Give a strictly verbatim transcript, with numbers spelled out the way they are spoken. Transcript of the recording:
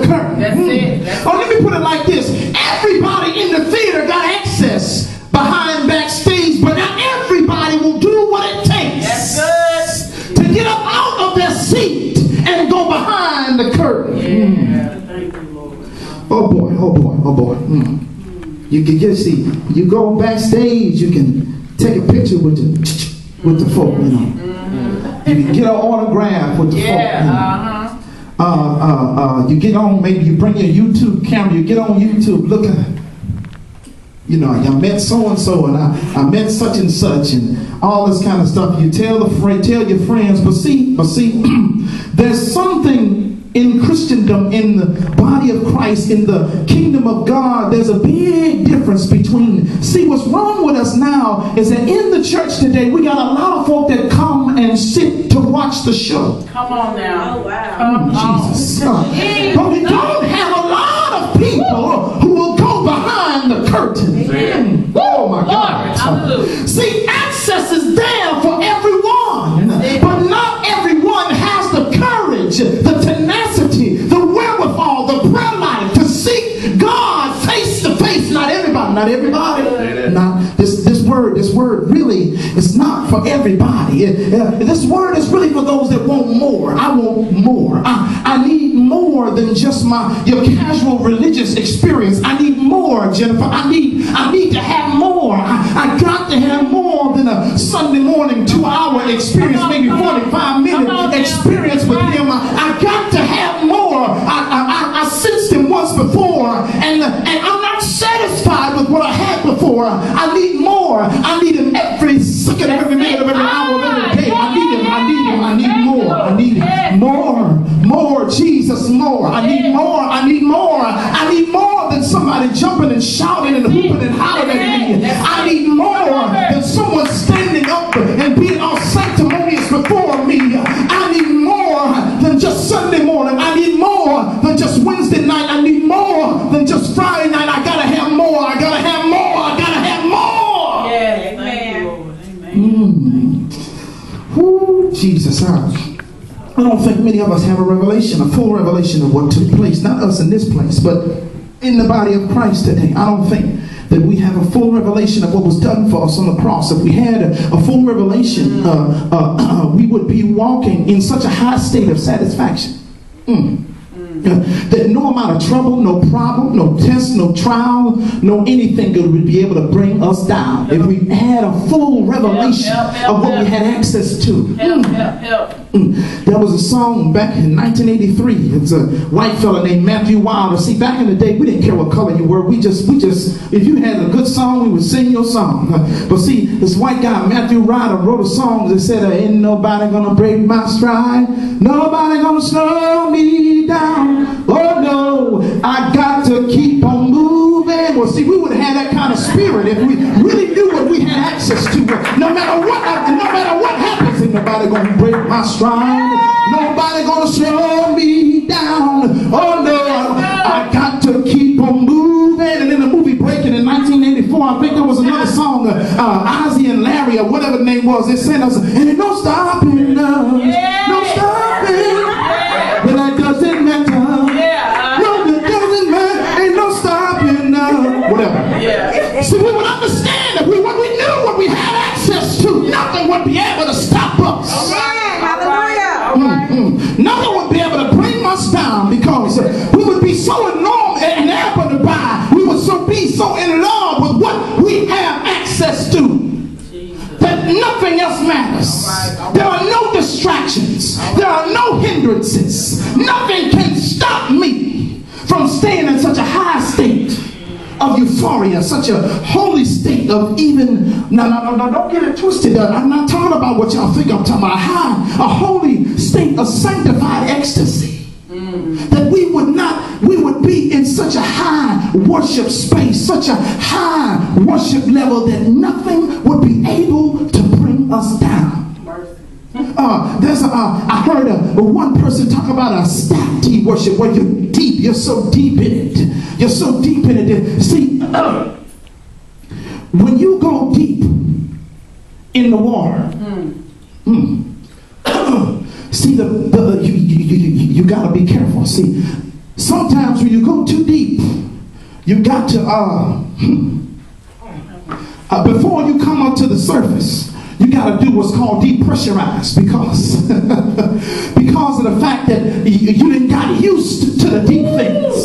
curtain. That's mm. it. That's or let me put it like this. Everybody in the theater got access behind backstage, but not everybody will do what it takes. That's good. To get up out of their seat and go behind the curtain. Yeah. Mm. Thank you, Lord. Oh boy, oh boy, oh boy. Mm. You can get, see, you go backstage, you can take a picture with the with the folk, you know. Mm-hmm. You can get an autograph with the yeah, folk, you know. uh-huh. Uh, uh, uh, you get on, maybe you bring your YouTube camera, you get on YouTube, look at, you know, I met so-and-so and I, I met such and such and all this kind of stuff. You tell the friend, tell your friends, but see, but see, there's something in Christendom, in the body of Christ, in the kingdom of God, there's a big difference between, see, what's wrong with us now is that in the church today, we got a lot of folk that come and sit to watch the show. Come on now. Oh, wow. Come oh, Jesus. on. But we don't have a lot of people who will go behind the curtain. Amen. Oh, my God. Hallelujah. See, access is there for everyone, but not everyone has the courage, the tenacity, the wherewithal, the prayer life to seek God face to face. Not everybody, not everybody. Not this this word, this word really is not for everybody. It, uh, this word is really for those that want more. I want more. I, I need more than just my your casual religious experience. I need more, Jennifer. I need I need to have more. I, I got to have more than a Sunday morning two-hour experience, maybe forty-five minute experience with him. I, I got to have more. I, I, I sensed him once before, and, and I'm not satisfied with what I had before. I need more. I need him every second of every minute of every hour of every day. I need him. I need him. I need more. I need more. More. Jesus, more. I need more. I need more. I need more than somebody jumping and shouting and hooping and hollering at me. I need more than someone standing up and being all sanctimonious before me. I need more than just Sunday morning. I need more than just Wednesday night. I need more than just Friday night. I gotta have more. I gotta have more. I gotta have more. Yeah, amen. Amen. Mm. Ooh, Jesus, I, I don't think many of us have a revelation, a full revelation of what took place. Not us in this place, but in the body of Christ today. I don't think that we have a full revelation of what was done for us on the cross. If we had a, a full revelation, uh, uh, uh, we would be walking in such a high state of satisfaction. Mm. Uh, that no amount of trouble, no problem, no test, no trial, no anything that would be able to bring us down. If we had a full revelation help, help, help, of what help. we had access to. Help, mm. help, help. Mm. There was a song back in nineteen eighty-three. It's a white fella named Matthew Wilder. See, back in the day, we didn't care what color you were. We just, we just, if you had a good song, we would sing your song. But see, this white guy, Matthew Wilder, wrote a song that said, ain't nobody gonna break my stride. Nobody gonna slow me down. Oh no, I got to keep on moving. Well, see, we would have had that kind of spirit if we really knew what we had access to. No matter what, no matter what happens, ain't nobody gonna break my stride. Nobody gonna slow me down. Oh no, I got to keep on moving. And in the movie Breaking in nineteen eighty-four, I think there was another song, uh, Ozzy and Larry or whatever the name was. They sent us, and it no stopping, no, no stopping. But that doesn't matter. Whatever. Yeah. See, we would understand that we, what we knew, what we had access to, nothing would be able to stop us. All right. Hallelujah. Mm-hmm. Nothing would be able to bring us down because we would be so enormous and able to buy. We would so be so in love with what we have access to that nothing else matters. There are no distractions. There are no hindrances. Nothing can stop me from staying in such a high state of euphoria, such a holy state of even, no, no, no, no, don't get it twisted. I'm not talking about what y'all think I'm talking about. High, a holy state of sanctified ecstasy. Mm. That we would not, we would be in such a high worship space, such a high worship level that nothing would be able to bring us down. Uh, there's a, uh, I heard a, a one person talk about a stacked worship where you're deep, you're so deep in it. You're so deep in it. See, uh, when you go deep in the water, mm. Mm, see, the, the you, you, you, you got to be careful. See, sometimes when you go too deep, you got to, uh, uh, before you come up to the surface, you got to do what's called depressurize, because because of the fact that you, you didn't got used to the deep things.